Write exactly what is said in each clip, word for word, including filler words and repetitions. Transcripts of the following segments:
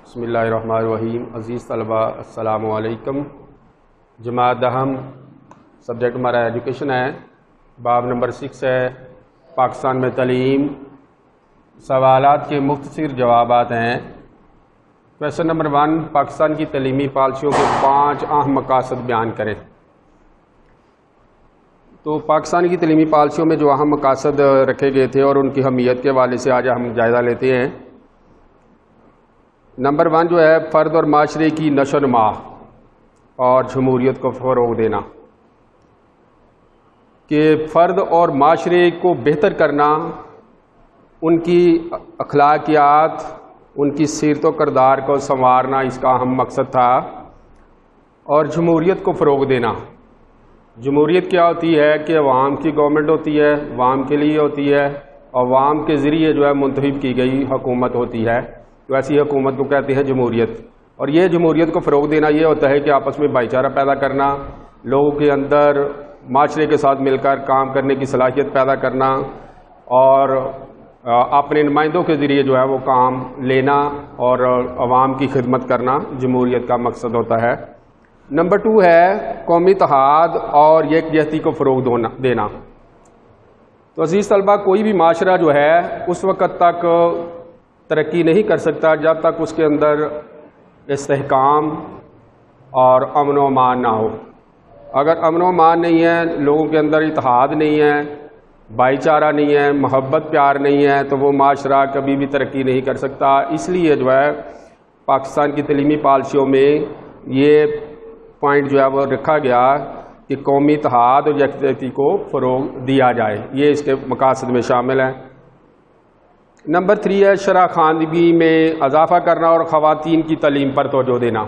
بسم اللہ الرحمن الرحیم. عزیز طلبہ السلام علیکم. جماعت دہم سبجیکٹ ہمارا ایجوکیشن ہے. باب نمبر سکس ہے پاکستان میں تعلیم. سوالات کے مختصر جوابات ہیں. کویشچن نمبر ون، پاکستان کی تعلیمی پالیسیوں کے پانچ اہم مقاصد بیان کریں. تو پاکستان کی تعلیمی پالیسیوں میں جو اہم مقاصد رکھے گئے تھے اور ان کی اہمیت کے حوالے سے آج ہم جائزہ لیتے ہیں. نمبر ون جو ہے فرد اور معاشرے کی نشو و نما اور جمہوریت کو فروغ دینا، کہ فرد اور معاشرے کو بہتر کرنا، ان کی اخلاقیات، ان کی سیرت و کردار کو سنوارنا اس کا اہم مقصد تھا. اور جمہوریت کو فروغ دینا. جمہوریت کیا ہوتی ہے کہ عوام کی گورنمنٹ ہوتی ہے، عوام کے لیے ہوتی ہے، اور عوام کے ذریعے جو ہے منتخب کی گئی حکومت ہوتی ہے. تو ایسی حکومت کو کہتے ہیں جمہوریت. اور یہ جمہوریت کو فروغ دینا یہ ہوتا ہے کہ آپس میں بھائی چارہ پیدا کرنا، لوگوں کے اندر معاشرے کے ساتھ مل کر کام کرنے کی صلاحیت پیدا کرنا، اور اپنے نمائندوں کے ذریعے جو ہے وہ کام لینا اور عوام کی خدمت کرنا جمہوریت کا مقصد ہوتا ہے. نمبر ٹو ہے قومی اتحاد اور یکجہتی کو فروغ دینا. تو عزیز طلبہ، کوئی بھی معاشرہ جو ہے اس وقت تک ترقی نہیں کر سکتا جب تک اس کے اندر استحکام اور امن و امان نہ ہو. اگر امن و امان نہیں ہے، لوگوں کے اندر اتحاد نہیں ہے، بھائی چارہ نہیں ہے، محبت پیار نہیں ہے، تو وہ معاشرہ کبھی بھی ترقی نہیں کر سکتا. اس لیے جو ہے پاکستان کی تعلیمی پالیسیوں میں یہ پوائنٹ جو ہے وہ رکھا گیا کہ قومی اتحاد اور یکجہتی کو فروغ دیا جائے. یہ اس کے مقاصد میں شامل ہے. نمبر تھری ہے شرح خواندگی میں اضافہ کرنا اور خواتین کی تعلیم پر توجہ دینا.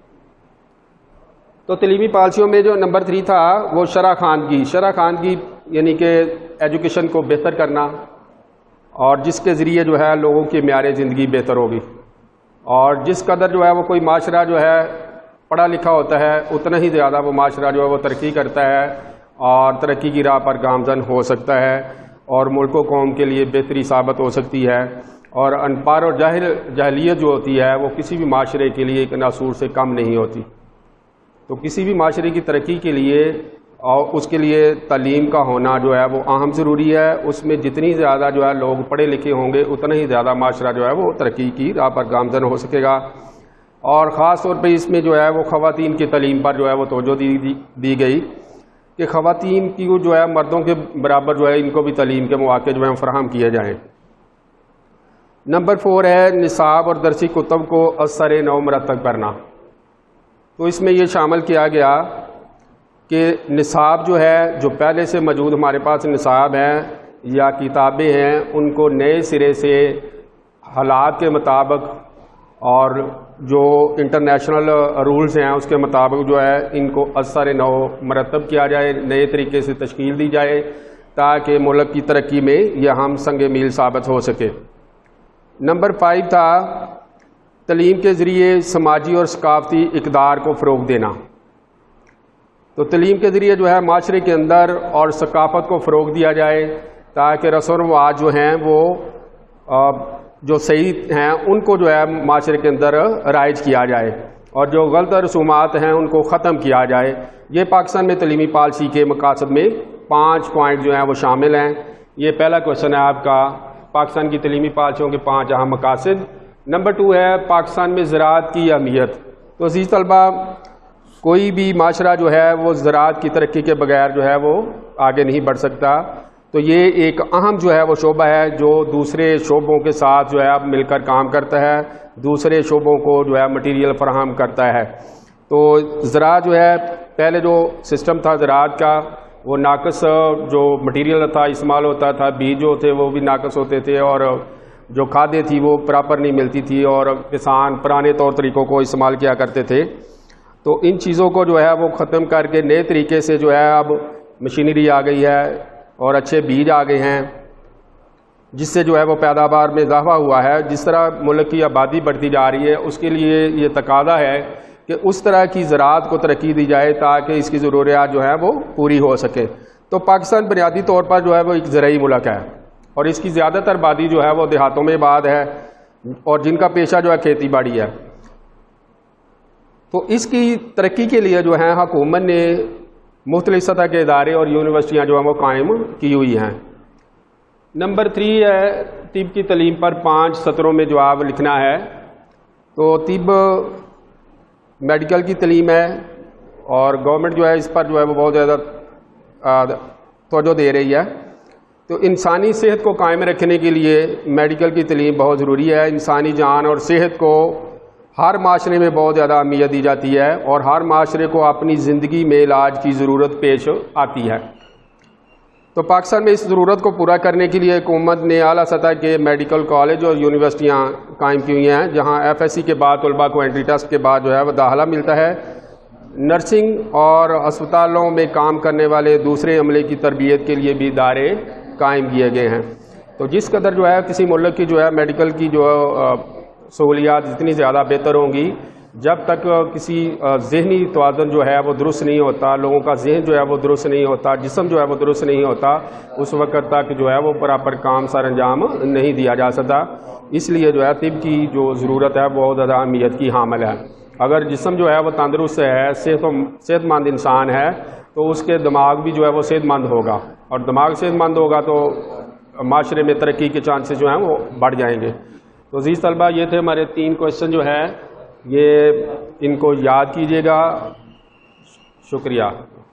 تو تعلیمی پالیسیوں میں جو نمبر تھری تھا وہ شرح خواندگی. شرح خواندگی یعنی کہ ایجوکیشن کو بہتر کرنا، اور جس کے ذریعے جو ہے لوگوں کی معیار زندگی بہتر ہوگی. اور جس قدر جو ہے وہ کوئی معاشرہ جو ہے پڑھا لکھا ہوتا ہے اتنا ہی زیادہ وہ معاشرہ جو ہے وہ ترقی کرتا ہے اور ترقی کی راہ پر گامزن ہو سکتا ہے، اور ملک و قوم کے لیے بہتری ثابت ہو سکتی ہے. اور ان پڑھ اور جاہل جاہلیت جو ہوتی ہے وہ کسی بھی معاشرے کے لیے ایک ناسور سے کم نہیں ہوتی. تو کسی بھی معاشرے کی ترقی کے لیے اور اس کے لیے تعلیم کا ہونا جو ہے وہ اہم ضروری ہے. اس میں جتنی زیادہ جو ہے لوگ پڑھے لکھے ہوں گے اتنا ہی زیادہ معاشرہ جو ہے وہ ترقی کی راہ پر گامزن ہو سکے گا. اور خاص طور پہ اس میں جو ہے وہ خواتین کی تعلیم پر جو ہے وہ توجہ دی دی, دی گئی کہ خواتین کی جو ہے مردوں کے برابر جو ہے ان کو بھی تعلیم کے مواقع جو ہیں فراہم کیے جائیں. نمبر فور ہے نصاب اور درسی کتب کو اثر نو مرتب کرنا. تو اس میں یہ شامل کیا گیا کہ نصاب جو ہے جو پہلے سے موجود ہمارے پاس نصاب ہیں یا کتابیں ہیں ان کو نئے سرے سے حالات کے مطابق اور جو انٹرنیشنل رولز ہیں اس کے مطابق جو ہے ان کو اثر نو مرتب کیا جائے، نئے طریقے سے تشکیل دی جائے تاکہ ملک کی ترقی میں یہ ہم سنگ میل ثابت ہو سکے. نمبر فائیو تھا تعلیم کے ذریعے سماجی اور ثقافتی اقدار کو فروغ دینا. تو تعلیم کے ذریعے جو ہے معاشرے کے اندر اور ثقافت کو فروغ دیا جائے تاکہ رسم و رواج جو ہیں وہ جو صحیح ہیں ان کو جو ہے معاشرے کے اندر رائج کیا جائے، اور جو غلط رسومات ہیں ان کو ختم کیا جائے. یہ پاکستان میں تعلیمی پالیسی کے مقاصد میں پانچ پوائنٹ جو ہیں وہ شامل ہیں. یہ پہلا کویشچن ہے آپ کا، پاکستان کی تعلیمی پالیسیوں کے پانچ اہم مقاصد. نمبر ٹو ہے پاکستان میں زراعت کی اہمیت. تو عزیز طلبہ، کوئی بھی معاشرہ جو ہے وہ زراعت کی ترقی کے بغیر جو ہے وہ آگے نہیں بڑھ سکتا. تو یہ ایک اہم جو ہے وہ شعبہ ہے جو دوسرے شعبوں کے ساتھ جو ہے اب مل کر کام کرتا ہے، دوسرے شعبوں کو جو ہے مٹیریل فراہم کرتا ہے. تو زراعت جو ہے پہلے جو سسٹم تھا زراعت کا وہ ناقص جو مٹیریل تھا استعمال ہوتا تھا، بیج جو تھے وہ بھی ناقص ہوتے تھے، اور جو کھادیں تھی وہ پراپر نہیں ملتی تھی، اور کسان پرانے طور طریقوں کو استعمال کیا کرتے تھے. تو ان چیزوں کو جو ہے وہ ختم کر کے نئے طریقے سے جو ہے اب مشینری آ گئی ہے اور اچھے بیج آ گئے ہیں جس سے جو ہے وہ پیداوار میں اضافہ ہوا ہے. جس طرح ملک کی آبادی بڑھتی جا رہی ہے اس کے لیے یہ تقاضا ہے کہ اس طرح کی زراعت کو ترقی دی جائے تاکہ اس کی ضروریات جو ہے وہ پوری ہو سکے. تو پاکستان بنیادی طور پر جو ہے وہ ایک زرعی ملک ہے، اور اس کی زیادہ تر آبادی جو ہے وہ دیہاتوں میں آباد ہے، اور جن کا پیشہ جو ہے کھیتی باڑی ہے. تو اس کی ترقی کے لیے جو ہے حکومت نے مختلف سطح کے ادارے اور یونیورسٹیاں جو ہیں وہ قائم کی ہوئی ہیں۔ نمبر تھری ہے طب کی تعلیم پر پانچ سطروں میں جواب لکھنا ہے۔ تو طب میڈیکل کی تعلیم ہے اور گورنمنٹ جو ہے اس پر جو ہے وہ بہت زیادہ توجہ دے رہی ہے۔ تو انسانی صحت کو قائم رکھنے کے لیے میڈیکل کی تعلیم بہت ضروری ہے۔ انسانی جان اور صحت کو ہر معاشرے میں بہت زیادہ اہمیت دی جاتی ہے اور ہر معاشرے کو اپنی زندگی میں علاج کی ضرورت پیش آتی ہے۔ تو پاکستان میں اس ضرورت کو پورا کرنے کے لیے حکومت نے اعلیٰ سطح کے میڈیکل کالج اور یونیورسٹیاں قائم کی ہوئی ہیں، جہاں ایف ایس سی کے بعد طلباء کو انٹری ٹیسٹ کے بعد جو ہے وہ داخلہ ملتا ہے۔ نرسنگ اور اسپتالوں میں کام کرنے والے دوسرے عملے کی تربیت کے لیے بھی ادارے قائم کیے گئے ہیں۔ تو جس قدر جو ہے کسی ملک کی جو ہے میڈیکل کی جو سہولیات جتنی زیادہ بہتر ہوں گی، جب تک کسی ذہنی توازن جو ہے وہ درست نہیں ہوتا، لوگوں کا ذہن جو ہے وہ درست نہیں ہوتا، جسم جو ہے وہ درست نہیں ہوتا، اس وقت تک جو ہے وہ پراپر کام سر انجام نہیں دیا جا سکتا۔ اس لیے جو ہے طب کی جو ضرورت ہے بہت زیادہ اہمیت کی حامل ہے۔ اگر جسم جو ہے وہ تندرست ہے، صحت صحت مند انسان ہے، تو اس کے دماغ بھی جو ہے وہ صحت مند ہوگا، اور دماغ صحت مند ہوگا تو معاشرے میں ترقی کے چانسز جو ہیں وہ بڑھ جائیں گے۔ تو عزیز طلبہ، یہ تھے ہمارے تین کوشچن جو ہے، یہ ان کو یاد کیجیے گا۔ شکریہ۔